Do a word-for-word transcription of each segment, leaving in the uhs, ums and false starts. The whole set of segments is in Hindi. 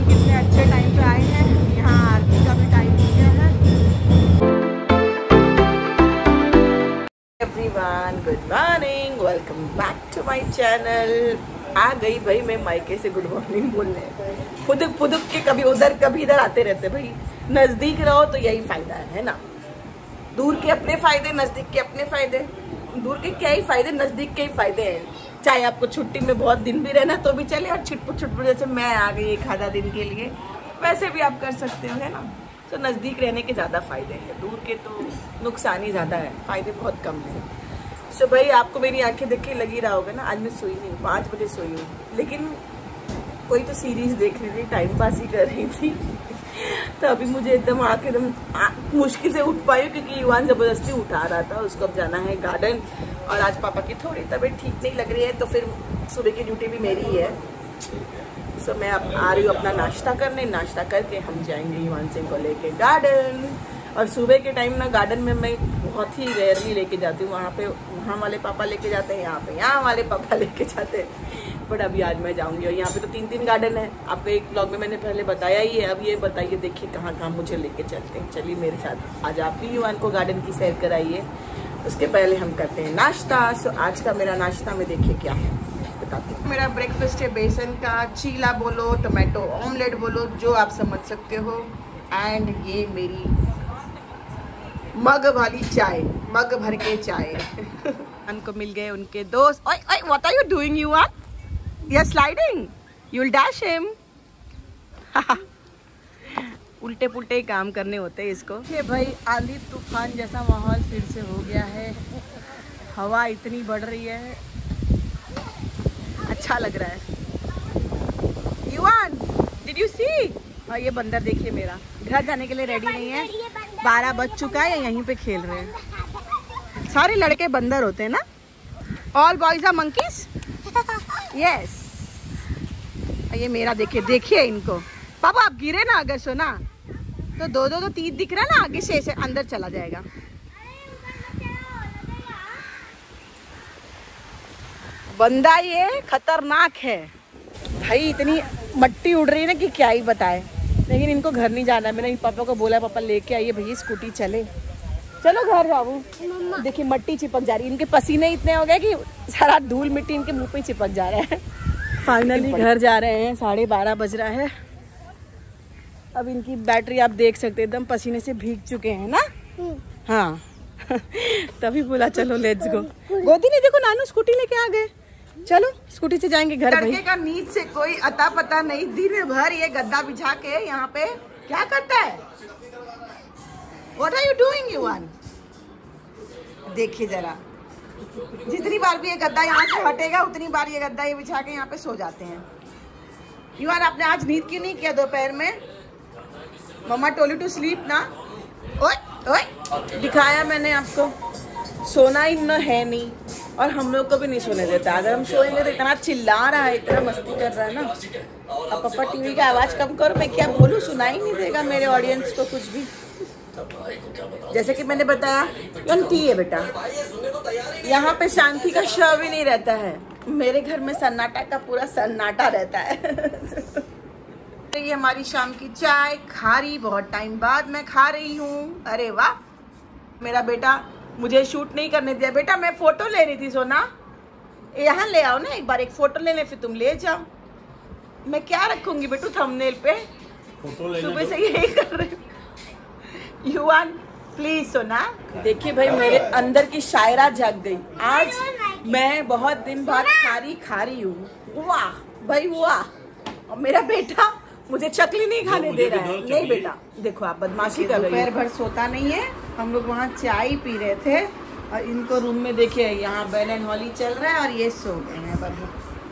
कितने अच्छे टाइम पे आए हैं। यहाँ आरती का भी टाइम हो गया है। Everyone, good morning, welcome back to my channel. आ गई भाई मैं मायके से गुड मॉर्निंग बोलने। फुदुक फुदुक के कभी उधर कभी इधर आते रहते भाई। नजदीक रहो तो यही फायदा है, है ना। दूर के अपने फायदे, नजदीक के अपने फायदे। दूर के क्या ही फायदे, नजदीक के ही फायदे हैं। चाहे आपको छुट्टी में बहुत दिन भी रहना तो भी चले, और छुटपुट छुटपुट जैसे मैं आ गई एक आधा दिन के लिए वैसे भी आप कर सकते हो, है ना। तो नजदीक रहने के ज्यादा फायदे हैं, दूर के तो नुकसान ही ज्यादा है, फायदे बहुत कम है। सो भाई आपको मेरी आंखें देख के लगी रहा होगा ना, आज मैं सोई नहीं, पाँच बजे सोई हूँ, लेकिन कोई तो सीरीज देख रही थी, टाइम पास ही कर रही थी। तो अभी मुझे एकदम आके एकदम मुश्किल से उठ पाई क्योंकि युवान जबरदस्ती उठा रहा था। उसको अब जाना है गार्डन, और आज पापा की थोड़ी तबीयत ठीक नहीं लग रही है, तो फिर सुबह की ड्यूटी भी मेरी ही है। सो मैं अब आ रही हूँ अपना नाश्ता करने, नाश्ता करके हम जाएंगे युवान सिंह को लेके गार्डन। और सुबह के टाइम ना गार्डन में मैं बहुत ही रेयरली लेके जाती हूँ। वहाँ पे वहाँ वाले पापा लेके जाते हैं, यहाँ पे यहाँ वाले पापा लेके जाते हैं। बट अभी आज मैं जाऊँगी, और यहाँ पे तो तीन तीन गार्डन है। आपको एक ब्लॉग में मैंने पहले बताया ही है। अब ये बताइए, देखिए कहाँ कहाँ मुझे लेके चलते हैं। चलिए मेरे साथ, आज आप भी युवान को गार्डन की सैर कराइए। उसके पहले हम करते हैं नाश्ता। सो आज का मेरा नाश्ता में देखिए क्या है बताती हूँ। मेरा ब्रेकफास्ट है बेसन का चीला बोलो, टोमेटो ऑमलेट बोलो, जो आप समझ सकते हो। एंड ये मेरी मग वाली चाय, मग भर के चाय। उनको मिल गए उनके दोस्त। ओए ओए, what are you doing Yuvan? You are sliding, you will dash him. उल्टे पुल्टे काम करने होते हैं इसको। ये भाई आंधी तूफान जैसा माहौल फिर से हो गया है। हवा इतनी बढ़ रही है, अच्छा लग रहा है। युवान, डिड यू सी? और ये बंदर देखिए मेरा, घर जाने के लिए रेडी नहीं है। बारह बज चुका है, यहीं पे खेल रहे हैं। सारे लड़के बंदर होते हैं ना, all boys are monkeys. Yes. ये मेरा देखिए, देखिए इनको। पापा आप गिरे ना अगर सोना तो दो दो तो तीन दिख रहा है ना, आगे से ऐसे अंदर चला जाएगा। बंदा ये खतरनाक है भाई, इतनी मट्टी उड़ रही है ना कि क्या ही बताए। लेकिन इनको घर नहीं जाना है। मैंने पापा को बोला, पापा लेके आइए भैया स्कूटी, चले चलो घर जाओ। देखिए मट्टी चिपक जा रही है, इनके पसीने इतने हो गए कि सारा धूल मिट्टी इनके मुंह पे चिपक जा रहा है। फाइनली घर जा रहे हैं, साढ़े बारह बज रहा है। अब इनकी बैटरी आप देख सकते हैं, एकदम पसीने से भीग चुके हैं ना। हाँ। तभी बोला चलो लेट्स गो। गोदी नहीं, देखो नानू स्कूटी लेके आ गए। चलो स्कूटी से जाएंगे घर। लड़के का नींद से कोई अता पता नहीं। दिन भर ये गद्दा बिछा के यहाँ पे क्या करता है? What are you doing, युवान? देखिए जरा, जितनी बार भी ये गद्दा यहाँ से हटेगा उतनी बार ये गद्दा ये बिछा के यहाँ पे सो जाते हैं। युवान आपने आज नींद क्यों नहीं किया दोपहर में? मम्मा टोld you to sleep ना। ओए ओए, दिखाया मैंने आपको, सोना ही न है नहीं, और हम लोग को भी नहीं सोने देता। अगर हम सोएंगे तो इतना चिल्ला रहा है, इतना मस्ती कर रहा है ना। अब पापा टीवी का आवाज कम करो, मैं क्या बोलूँ, सुनाई नहीं देगा मेरे ऑडियंस को कुछ भी। जैसे कि मैंने बताया, टी है बेटा, यहाँ पे शांति का शव भी नहीं रहता है। मेरे घर में सन्नाटा का पूरा सन्नाटा रहता है। ये हमारी शाम की चाय, खारी बहुत टाइम बाद मैं खा रही हूँ। अरे वाह, मेरा बेटा मुझे शूट नहीं करने दिया। बेटा मैं फोटो ले रही थी सोना, यहाँ ले आओ ना एक बार, एक फोटो लेने, फिर तुम ले जाओ। मैं क्या रखूंगी बेटू थंबनेल पे, सुबह से यही कर रही हूँ। युवान प्लीज सोना। देखिए भाई मेरे अंदर की शायरा जाग गई। आज मैं बहुत दिन बाद खारी खा रही हूँ। वाह भाई वाह। और मेरा बेटा मुझे चकली नहीं खाने दे रहा है। नहीं बेटा देखो आप बदमाशी कर रहे हो। दोपहर भर सोता नहीं है। हम लोग वहाँ चाय पी रहे थे, और इनको रूम में देखिए यहाँ बेल एंड हॉली चल रहा है, और ये सो गए हैं बाबू।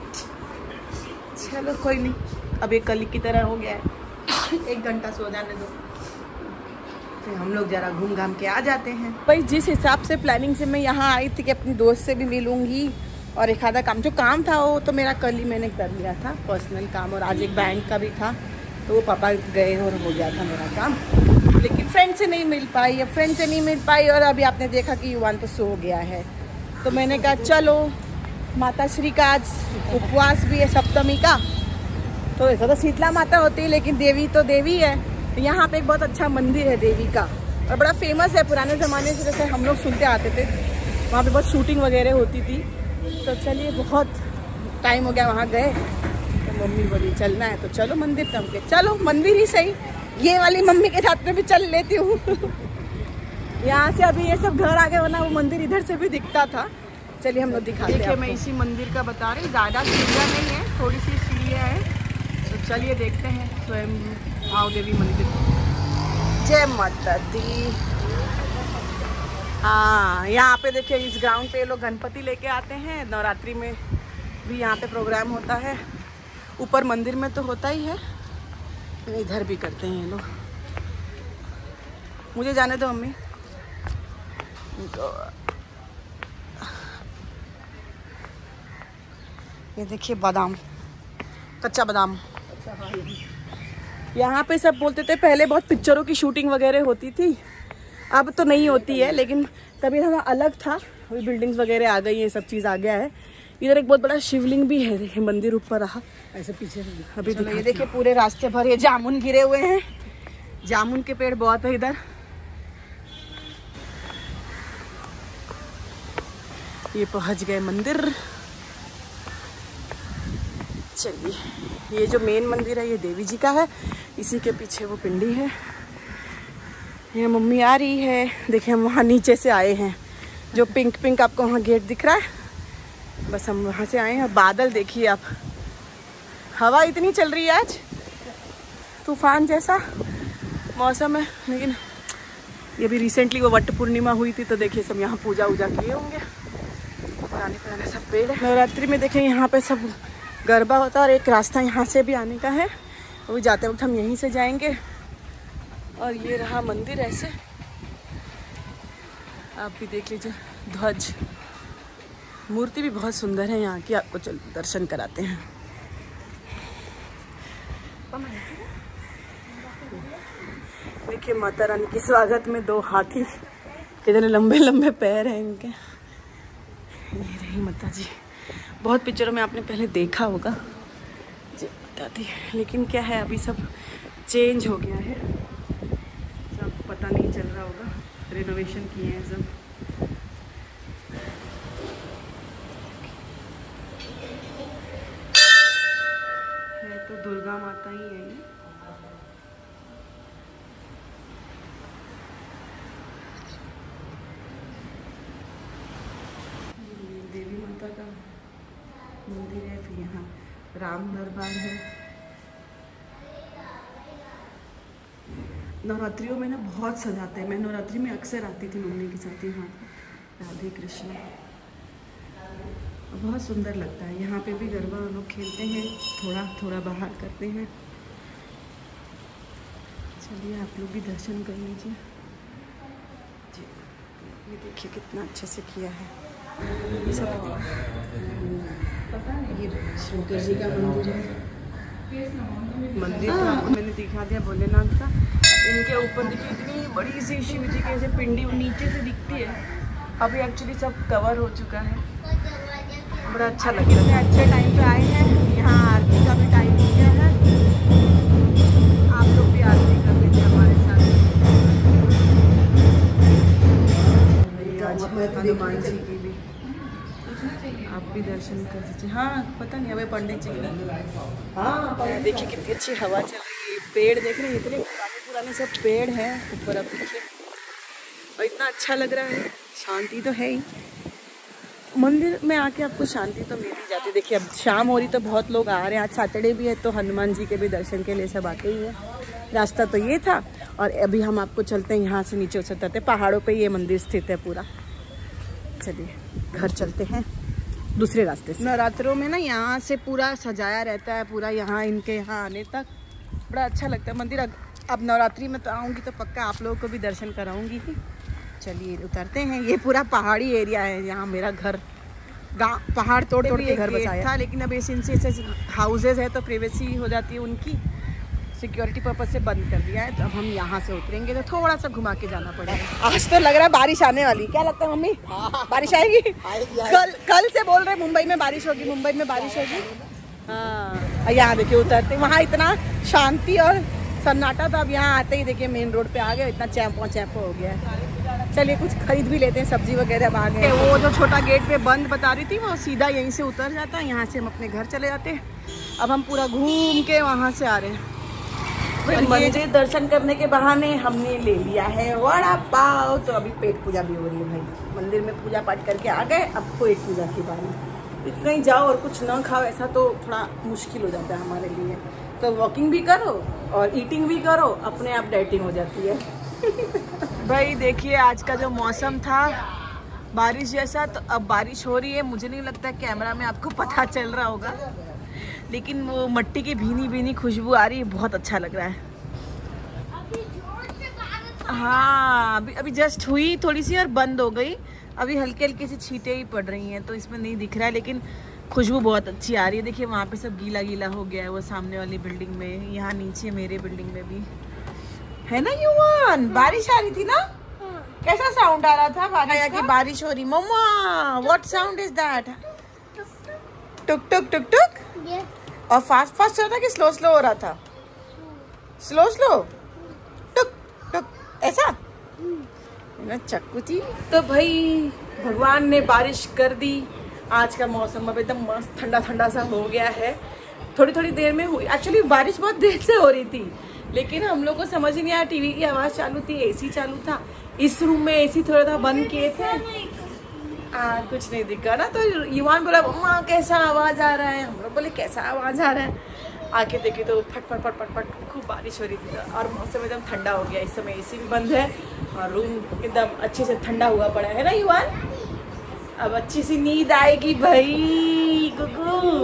चलो कोई नहीं, अब ये कल की तरह हो गया है। एक घंटा सो जाने दो, फिर हम लोग जरा घूम घाम के आ जाते हैं। भाई जिस हिसाब से प्लानिंग से मैं यहाँ आई थी कि अपनी दोस्त से भी मिलूंगी, और एक आधा काम, जो काम था वो तो मेरा कल ही मैंने कर लिया था, पर्सनल काम, और आज एक बैंक का भी था, तो वो पापा गए और हो गया था मेरा काम। लेकिन फ्रेंड से नहीं मिल पाई, अब फ्रेंड से नहीं मिल पाई, और अभी आपने देखा कि युवान तो सो गया है। तो मैंने कहा चलो माता श्री का आज उपवास भी है सप्तमी का, तो ऐसा तो शीतला माता होती है, लेकिन देवी तो देवी है। तो यहाँ पे एक बहुत अच्छा मंदिर है देवी का और बड़ा फेमस है पुराने ज़माने से, जैसे हम लोग सुनते आते थे। वहाँ पे बहुत शूटिंग वगैरह होती थी। तो चलिए बहुत टाइम हो गया वहाँ गए, तो मम्मी बोली चलना है तो चलो मंदिर। तम के चलो मंदिर ही सही, ये वाली मम्मी के साथ में भी चल लेती हूँ। यहाँ से अभी ये सब घर आ गए, वरना वो मंदिर इधर से भी दिखता था। चलिए हम लोग दिखाते हैं। देखिए मैं इसी मंदिर का बता रही, ज़्यादा सीढ़ियाँ नहीं है, थोड़ी सी सीढ़ियाँ हैं। तो चलिए देखते हैं स्वयं भाव देवी मंदिर। जय माता दी। हाँ यहाँ पे देखिए इस ग्राउंड पे लोग गणपति लेके आते हैं। नवरात्रि में भी यहाँ पे प्रोग्राम होता है। ऊपर मंदिर में तो होता ही है, इधर भी करते हैं ये लोग। मुझे जाने दो मम्मी। ये देखिए बादाम, कच्चा बादाम। यहाँ पे सब बोलते थे पहले बहुत पिक्चरों की शूटिंग वगैरह होती थी, अब तो नहीं होती है, लेकिन तभी हमारा अलग था। अभी बिल्डिंग्स वगैरह आ गई है, सब चीज़ आ गया है। इधर एक बहुत बड़ा शिवलिंग भी है, देखिए मंदिर ऊपर रहा ऐसे पीछे। अभी ये देखिए पूरे रास्ते भर ये जामुन गिरे हुए हैं, जामुन के पेड़ बहुत है इधर। ये पहुंच गए मंदिर। चलिए ये जो मेन मंदिर है ये देवी जी का है, इसी के पीछे वो पिंडी है। ये मम्मी आ रही है। देखिए हम वहाँ नीचे से आए हैं, जो पिंक पिंक आपको वहाँ गेट दिख रहा है, बस हम वहाँ से आए हैं। और बादल देखिए आप, हवा इतनी चल रही है आज, तूफान जैसा मौसम है। लेकिन ये भी रिसेंटली वो वट पूर्णिमा हुई थी, तो देखिए सब यहाँ पूजा वूजा किए होंगे। पुराने पुराने सब पेड़ है। नवरात्रि में देखिए यहाँ पे सब गरबा होता है और एक रास्ता यहाँ से भी आने का है, वो भी जाते वक्त हम यहीं से जाएंगे। और ये रहा मंदिर ऐसे, आप भी देख लीजिए। ध्वज मूर्ति भी बहुत सुंदर है यहाँ की, आपको चल दर्शन कराते हैं। देखिए माता रानी के स्वागत में दो हाथी, कितने लंबे लंबे पैर हैं इनके। ये रही माता जी, बहुत पिक्चरों में आपने पहले देखा होगा जी बता दी, लेकिन क्या है अभी सब चेंज हो गया है, सब पता नहीं चल रहा होगा, रिनोवेशन किए हैं सब। है तो दुर्गा माता ही है ये। देवी माता का मंदिर है, फिर यहाँ राम दरबार है। नवरात्रियों में ना बहुत सजाते हैं, मैं नवरात्रि में अक्सर आती थी मम्मी के साथ यहाँ। राधे कृष्ण, बहुत सुंदर लगता है। यहाँ पे भी गरबा लोग खेलते हैं, थोड़ा थोड़ा बाहर करते हैं। चलिए आप लोग भी दर्शन कर लीजिए जी। ये देखिए कितना अच्छे से किया है सब। ये शंकर जी का मंदिर है। मंदिर तो आपको मैंने दिखा दिया भोलेनाथ का। इनके ऊपर देखिए इतनी बड़ी सी शिव जी की ऐसे पिंडी नीचे से दिखती है। अभी एक्चुअली सब कवर हो चुका है, बड़ा अच्छा लग रहा है। अच्छे टाइम पे आए हैं, यहाँ आरती का भी टाइम हो गया है। आप लोग भी आरती कर लीजिए हमारे साथ। आज हनुमान जी की भी आप भी दर्शन कर दीजिए। हाँ पता नहीं हमें पंडित जी हाँ देखिए कितनी अच्छी हवा चल रही है। पेड़ देख रहे हैं, इतने पुराने पुराने सब पेड़ हैं ऊपर, अब देखिए और इतना अच्छा लग रहा है। शांति तो है ही, मंदिर में आके आपको शांति तो मिल ही जाती है। देखिए अब शाम हो रही तो बहुत लोग आ रहे हैं, आज सैटरडे भी है तो हनुमान जी के भी दर्शन के लिए सब आते ही हैं। रास्ता तो ये था और अभी हम आपको चलते हैं, यहाँ से नीचे उतरते हैं। पहाड़ों पे ये मंदिर स्थित है पूरा। चलिए घर चलते हैं दूसरे रास्ते से। नवरात्रों में ना यहाँ से पूरा सजाया रहता है, पूरा यहाँ इनके यहाँ आने तक बड़ा अच्छा लगता है मंदिर। अब नवरात्रि में तो आऊँगी तो पक्का आप लोगों को भी दर्शन कराऊँगी ही। चलिए उतरते हैं। ये पूरा पहाड़ी एरिया है, यहाँ मेरा घर गाँव पहाड़ तोड़ तोड़ के घर बसाया था, लेकिन अब इनसे ऐसे हाउसेज है तो प्राइवेसी हो जाती है उनकी, सिक्योरिटी पर्पज से बंद कर दिया है। तो अब हम यहाँ से उतरेंगे तो थोड़ा सा घुमा के जाना पड़ेगा। आज तो लग रहा है बारिश आने वाली, क्या लगता है मम्मी? बारिश आएगी? कल कल से बोल रहे मुंबई में बारिश होगी, मुंबई में बारिश होगी। हाँ, यहाँ देखिए उतरते, वहाँ इतना शांति और सन्नाटा था, अब यहाँ आते ही देखिए मेन रोड पे आ गए, इतना चैम्पो चैम्पो हो गया है। चलिए कुछ खरीद भी लेते हैं, सब्जी वगैरह अब आ गए। वो जो छोटा गेट पे बंद बता रही थी वो सीधा यहीं से उतर जाता है, यहाँ से हम अपने घर चले जाते हैं। अब हम पूरा घूम के वहाँ से आ रहे हैं। मंदिर दर्शन करने के बहाने हमने ले लिया है वड़ा पाव, तो अभी पेट पूजा भी हो रही है भाई। मंदिर में पूजा पाठ करके आ गए, अब पेट पूजा की बारी। कहीं जाओ और कुछ ना खाओ ऐसा तो थोड़ा मुश्किल हो जाता है हमारे लिए, तो वॉकिंग भी करो और ईटिंग भी करो, अपने आप डाइटिंग हो जाती है। भाई देखिए आज का जो मौसम था बारिश जैसा, तो अब बारिश हो रही है। मुझे नहीं लगता कैमरा में आपको पता चल रहा होगा, लेकिन वो मट्टी की भीनी भीनी खुशबू आ रही है, बहुत अच्छा लग रहा है। हाँ अभी अभी जस्ट हुई थोड़ी सी और बंद हो गई, अभी हल्की हल्की सी छींटे ही पड़ रही हैं तो इसमें नहीं दिख रहा है, लेकिन खुशबू बहुत अच्छी आ रही है। देखिए वहाँ पे सब गीला गीला हो गया है, वो सामने वाली बिल्डिंग में, यहाँ नीचे मेरे बिल्डिंग में भी है ना। युवान बारिश आ रही थी ना, कैसा साउंड आ रहा था बारिश की, बारिश हो रही। Mama what sound is that? टुक टुक टुक टुक। और फास्ट फास्ट चल रहा था कि स्लो स्लो हो रहा था? स्लो स्लो टुक टुक ऐसा ना चक्कू थी। तो भाई भगवान ने बारिश कर दी, आज का मौसम अब एकदम मस्त ठंडा ठंडा सा हो गया है। थोड़ी थोड़ी देर में हुई, एक्चुअली बारिश बहुत देर से हो रही थी, लेकिन हम लोग को समझ नहीं आया, टीवी की आवाज़ चालू थी, एसी चालू था, इस रूम में एसी थोड़ा था बंद किए थे, आ, कुछ नहीं दिखा ना। तो युवान बोला मम्मा कैसा आवाज़ आ रहा है, हम लोग बोले कैसा आवाज़ आ रहा है, आके देखे तो फट फट फट फट फट खूब बारिश हो रही थी और मौसम एकदम ठंडा हो गया। इस समय एसी भी बंद है और रूम एकदम अच्छे से ठंडा हुआ पड़ा है ना युवान। अब अच्छी सी नींद आएगी भाई गुगू।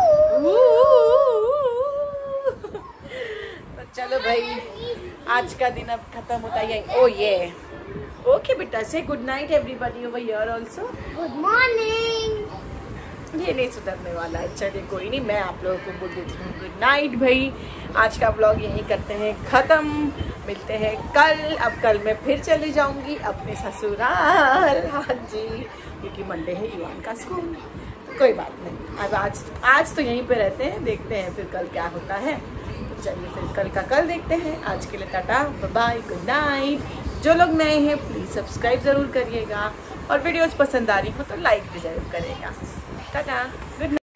तो चलो भाई आज का दिन अब खत्म होता है। ओ ये ओके बेटा, say good night everybody over here also. Good morning. ये नहीं सुधरने वाला है, चलिए कोई नहीं, मैं आप लोगों को बोल देती हूँ गुड नाइट भाई। आज का ब्लॉग यहीं करते हैं ख़त्म, मिलते हैं कल। अब कल मैं फिर चली जाऊंगी अपने ससुराल, हाँ जी, क्योंकि मंडे है युवान का स्कूल। तो कोई बात नहीं, अब आज आज तो यहीं पे रहते हैं, देखते हैं फिर कल क्या होता है। तो चलिए फिर कल का कल देखते हैं। आज के लिए tata bye bye, good night. जो लोग नए हैं प्लीज़ सब्सक्राइब ज़रूर करिएगा और वीडियोज़ पसंद आ रही हो तो लाइक भी ज़रूर करेगा। Tata, good night.